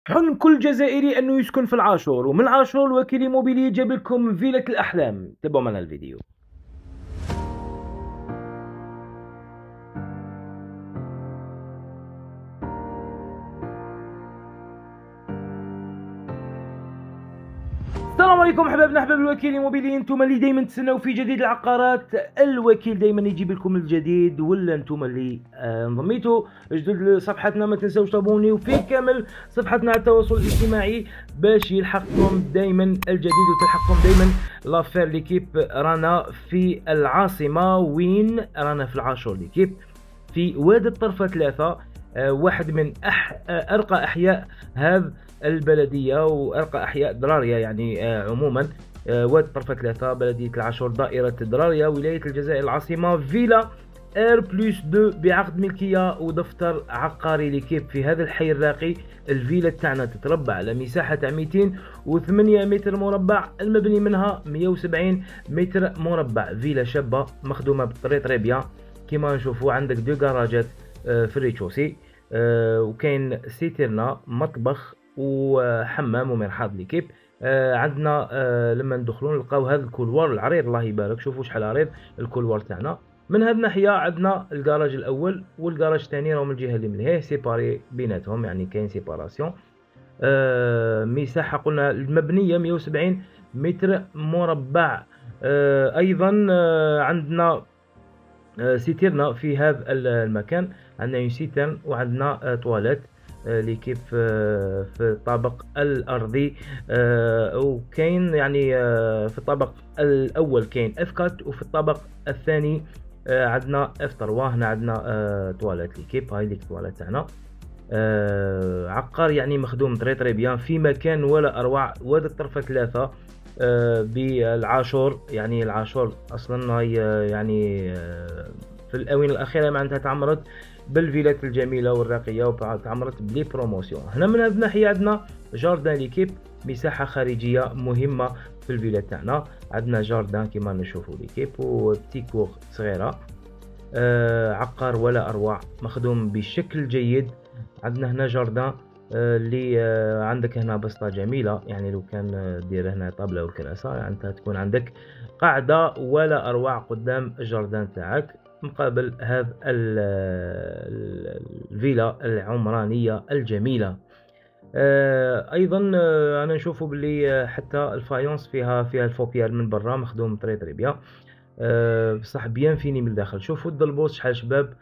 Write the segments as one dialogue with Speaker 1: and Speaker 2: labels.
Speaker 1: حلم كل جزائري أنه يسكن في العاشور، ومن العاشور وكيل إيموبيلي جاب لكم فيلة الأحلام. تابعوا معنا الفيديو. السلام عليكم حبابنا احباب الوكيل ايموبيلي، انتم اللي دائما تستناو في جديد العقارات. الوكيل دائما يجيب لكم الجديد، ولا انتم اللي انضميتوا جدد لصفحتنا. ما تنساوش تابونيو في كامل صفحتنا على التواصل الاجتماعي باش يلحقكم دائما الجديد وتلحقكم دائما لافير ليكيب. رانا في العاصمه، وين رانا؟ في العاشور. ليكيب في وادي الطرفه 3، واحد من ارقى احياء هذا البلديه وارقى احياء دراريا يعني عموما. واد طرفه 3 بلديه العاشور دائره دراريا ولايه الجزائر العاصمه. فيلا ار بلس 2 بعقد ملكيه ودفتر عقاري لكيب في هذا الحي الراقي. الفيلا تاعنا تتربع على مساحه تاع 208 متر مربع، المبني منها 170 متر مربع. فيلا شابه مخدومه بطري بيان. كيما نشوفوا عندك دو كراجات في الريتشوسي، وكاين سيترنا مطبخ وحمام ومرحاض ليكيب. عندنا لما ندخلوا نلقاو هذا الكولوار العريض، الله يبارك. شوفوا شحال عريض الكولوار تاعنا. من هذه الناحيه عندنا الكراج الاول والكراج الثاني راهم الجهه اللي من هيه سيباري بيناتهم، يعني كاين سيباراسيون. مساحه قلنا المبنيه 170 متر مربع. ايضا عندنا سيتيرنا في هذا المكان. عندنا سيترن وعندنا تواليت اللي كيف في الطابق الارضي. وكاين يعني في الطابق الاول كاين اف كات، وفي الطابق الثاني عندنا اف 3. هنا عندنا تواليت ليكيب. هاي ديك التواليت تاعنا. عقار يعني مخدوم تري بيان في مكان ولا اروع. واد الطرفه 3 بالعاشور. يعني العاشور اصلا هي يعني في الاونه الاخيره معناتها تعمرت بالفيلات الجميله والراقيه وتعمرت بلي بروموسيون. هنا من هذه الناحيه عندنا جاردان ليكيب، مساحه خارجيه مهمه في الفيلا تاعنا. عندنا جاردان كيما نشوفوا ليكيب وبتي كور صغيره. عقار ولا اروع مخدوم بشكل جيد. عندنا هنا جاردان اللي عندك هنا بسطة جميلة. يعني لو كان دير هنا طابلة والكراسة يعني انت تكون عندك قاعدة ولا أروع قدام الجاردان تاعك مقابل هذا الفيلا العمرانية الجميلة. ايضا انا نشوفوا باللي حتى الفايونس فيها الفوبيال من برا مخدوم طري بيان. بصح بيان فيني من الداخل. شوفوا الدلبوس شحال شباب.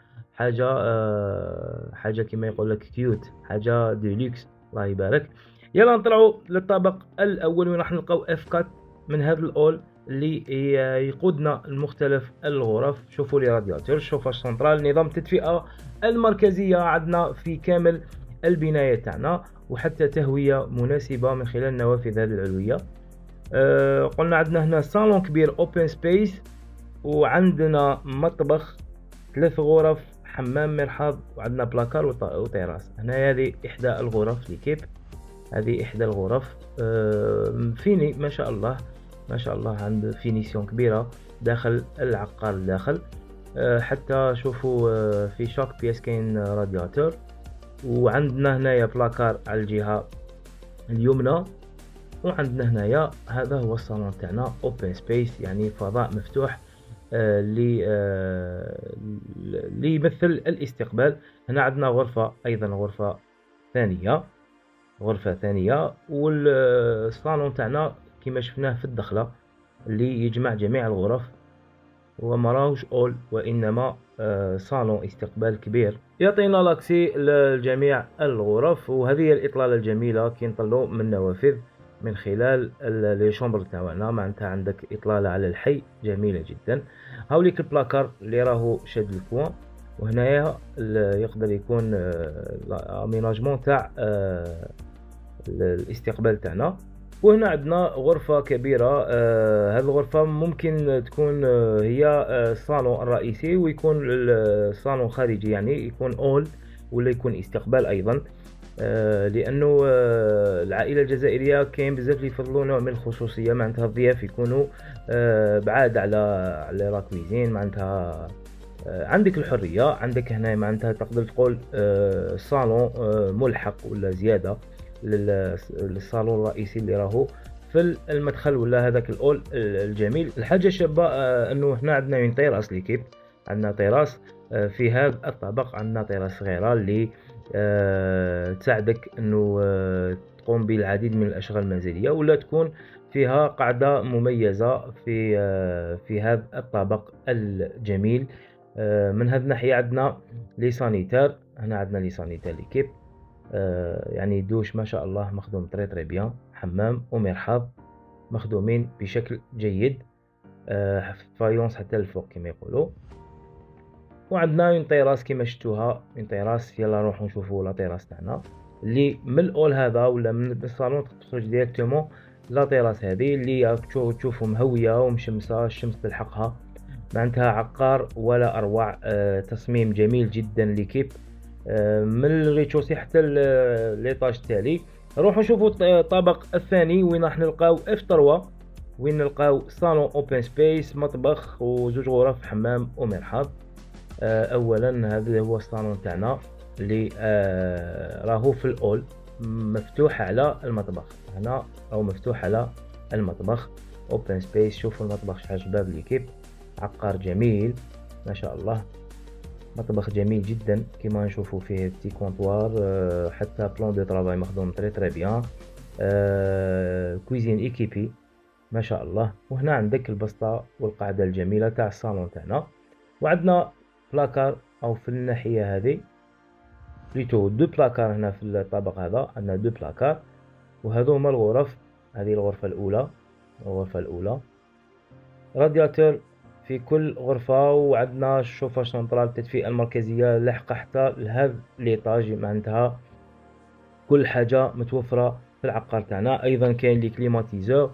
Speaker 1: حاجه كما يقول لك كيوت، حاجه ديلوكس، الله يبارك. يلا نطلعوا للطابق الاول وين راح نلقاو اف كات من هذا الاول اللي يقودنا لمختلف الغرف. شوفوا لي رادياتور، شوفاج سنترال، نظام التدفئه المركزيه عندنا في كامل البنايه تاعنا، وحتى تهويه مناسبه من خلال النوافذ هذه العلويه. قلنا عندنا هنا صالون كبير اوبن سبيس، وعندنا مطبخ 3 غرف، حمام مرحاض، وعندنا بلاكار وتيراس. هنا هذه احدى الغرف لكيب. هذه احدى الغرف. فيني ما شاء الله ما شاء الله، عند فينيسيون كبيره داخل العقار الداخل. حتى شوفوا في شوك بيس كاين رادياتور. وعندنا هنايا بلاكار على الجهه اليمنى. وعندنا هنايا هذا هو الصالون تاعنا اوبن سبيس، يعني فضاء مفتوح اللي يمثل الاستقبال. هنا عندنا غرفة، أيضا غرفة ثانية. والصالون تاعنا كما شفناه في الدخلة اللي يجمع جميع الغرف، ومراوش أول وإنما صالون استقبال كبير يعطينا لاكسي لجميع الغرف. وهذه هي الإطلالة الجميلة كي نطلو من النوافذ من خلال لي شومبر تاعنا. معناتها عندك إطلالة على الحي جميلة جدا. هاوليك البلاكار اللي راهو شاد الكوان، وهنايا يقدر يكون اميناجمون تاع الاستقبال تاعنا. وهنا عندنا غرفة كبيرة. هذه الغرفة ممكن تكون هي الصالون الرئيسي، ويكون الصالون خارجي يعني يكون اول، ولا يكون استقبال ايضا. لانه العائله الجزائريه كاين بزاف اللي يفضلوا نوع من الخصوصيه. معناتها الضياف يكونوا بعاد على لا كويزين. معناتها عندك الحريه. عندك هنا معناتها تقدر تقول صالون ملحق ولا زياده للصالون الرئيسي اللي راهو في المدخل ولا هذاك الاول الجميل. الحاجه الشابه انه هنا عندنا اون تيراس ليكيب، عندنا تيراس في هذا الطابق، عندنا تيراس صغيره اللي تساعدك انه تقوم بالعديد من الاشغال المنزليه، ولا تكون فيها قاعده مميزه في هذا الطابق الجميل. من هذه الناحيه عندنا لي سانيتير، هنا عندنا لي سانيتير ليكيب، يعني دوش ما شاء الله مخدوم تري بيان، حمام ومرحاض مخدومين بشكل جيد، فايونس حتى الفوق كما يقولوا. وعندنا اون تيراس كما شفتوها، اون تيراس. يلا نروحو نشوفو لا تيراس تاعنا اللي من الاول هذا ولا من الصالون تخرج ديريكتومون لا تيراس هذه اللي تشوفوا مهويه ومشمسه، الشمس تلحقها، معناتها عقار ولا اروع. تصميم جميل جدا ليكيب من الريتشوسي حتى ليطاج التالي. نروحو نشوفوا الطابق الثاني وين راح نلقاو اف 3، وين نلقاو صالون اوبن سبيس، مطبخ وزوج غرف، حمام ومرحاض. اولا هذا هو الصالون تاعنا اللي راهو في الاول مفتوح على المطبخ، هنا راهو مفتوح على المطبخ اوبن سبيس. شوفوا المطبخ شحال شباب ليكيب، عقار جميل ما شاء الله، مطبخ جميل جدا كما نشوفوا فيه تي كونطوار، حتى بلان دو طرافاي مخدوم تري بيان، كويزين ايكيبي ما شاء الله. وهنا عندك البسطة والقاعدة الجميلة تاع الصالون تاعنا، وعندنا بلاكار او في الناحية هذه بليتو دو بلاكار. هنا في الطابق هذا عندنا دو بلاكار، وهذو هما الغرف. هذه الغرفة الأولى، رادياتور في كل غرفة، وعندنا شوفة سنترال التدفئة المركزية لاحقة حتى لهذا ليطاج، معناتها كل حاجة متوفرة في العقار تاعنا. أيضا كاين لي كليماتيزور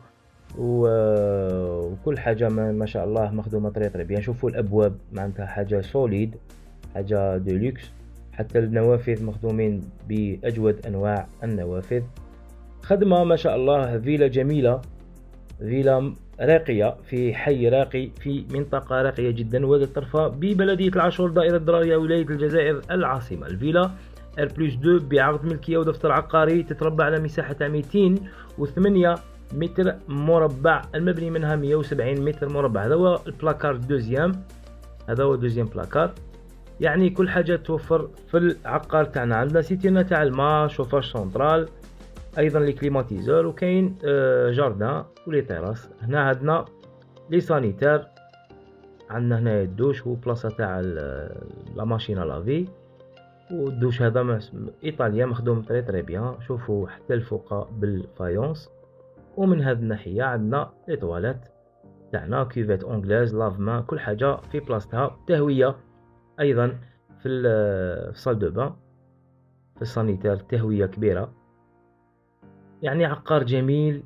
Speaker 1: وكل حاجة ما شاء الله مخدومة تري بيان. شوفوا الأبواب معناتها حاجة سوليد، حاجة ديلوكس، حتى النوافذ مخدومين بأجود أنواع النوافذ، خدمة ما شاء الله. فيلا جميلة، فيلا راقية في حي راقي في منطقة راقية جدا، وهذا الطرفة ببلدية العاشور دائرة درارية ولاية الجزائر العاصمة. الفيلا R+2 بعقد ملكية ودفتر عقاري، تتربع على مساحة 208 متر مربع، المبني منها 170 متر مربع. هذا هو البلاكار دوزيام، هذا هو دوزيام بلاكار. يعني كل حاجة توفر في العقار تاعنا. عندنا سيتينا تاع الماء، شوفاج سنترال، ايضا لي كليماتيزور، وكاين جاردان ولي تيراس. هنا عندنا لي سانيتير، عندنا هنا الدوش وبلاصه تاع لا ماشينه لافي، والدوش هذا ايطاليا مخدوم تري بيان. شوفوا حتى الفوق بالفايونس. ومن هذه الناحيه عندنا لي تواليت تاعنا، كيفيت اونغلاز، لافمان، كل حاجه في بلاصتها. تهويه ايضا في الصال دو بان، في السانيتير تهويه كبيره. يعني عقار جميل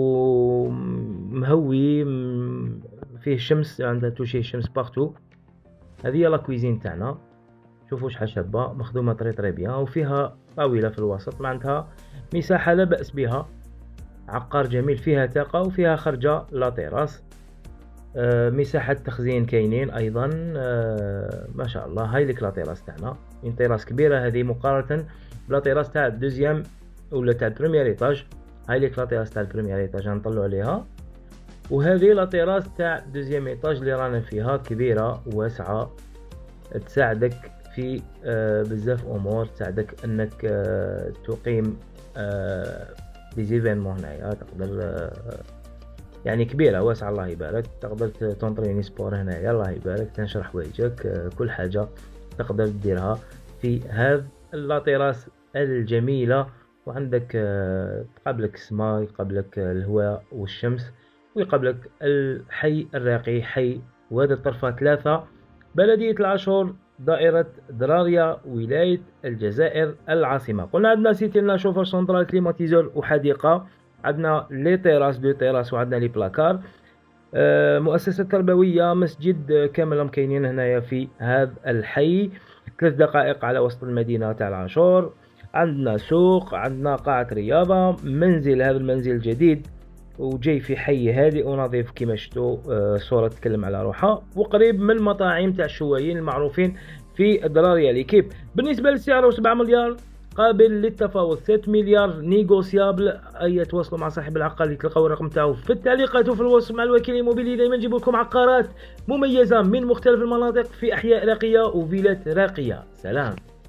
Speaker 1: ومهوي، فيه شمس، عندها توشي شمس بارتو. هذه هي لا كويزين تاعنا، شوفوا شحال شابه مخدومه تري بيان، وفيها طاوله في الوسط، معناتها مساحه لا باس بها. عقار جميل، فيها طاقه وفيها خرجه لا تيراس. مساحه تخزين كاينين ايضا، ما شاء الله. هاي لك لا تيراس تاعنا، ان تيراس كبيره هذه مقارنه بلا تيراس تاع الدوزيام ولا تاع البريمير ايطاج. هاي ليك لا تيراس تاع البريمير ايطاج نطلعوا عليها، وهذه لا تيراس تاع دوزيام ايطاج اللي رانا فيها، كبيره وواسعه، تساعدك في بزاف امور، تساعدك انك تقيم دي زيفينمون هنايا. تقدر يعني كبيره واسعه الله يبارك، تقدر تونطريني سبور هنايا الله يبارك، تنشر حوايجك، كل حاجه تقدر ديرها في هذا لا تيراس الجميله. وعندك قبلك السماء، يقابلك الهواء والشمس، ويقابلك الحي الراقي، حي وهذا الطرفة 3 بلدية العاشور دائرة درارية ولاية الجزائر العاصمة. قلنا عندنا سيتينا شوفر سنترال كليماتيزور وحديقة، عندنا لي تيراس دو تيراس، وعندنا لي بلاكار، مؤسسة تربوية، مسجد، كامل كاينين هنايا في هذا الحي. 3 دقائق على وسط المدينة تاع العاشور. عندنا سوق، عندنا قاعة رياضة، منزل، هذا المنزل جديد وجاي في حي هادئ ونظيف كما شفتوا، الصورة تتكلم على روحها، وقريب من المطاعم تاع الشوايين المعروفين في الدرارية ليكيب. بالنسبة للسعر 7 مليار قابل للتفاوض. 3 مليار نيغوسيابل. أي تواصلوا مع صاحب العقار اللي تلقاو الرقم تاعو في التعليقات وفي الوصف مع الوكيل الإيموبيلي. دائما نجيب لكم عقارات مميزة من مختلف المناطق في أحياء راقية وفيلات راقية. سلام.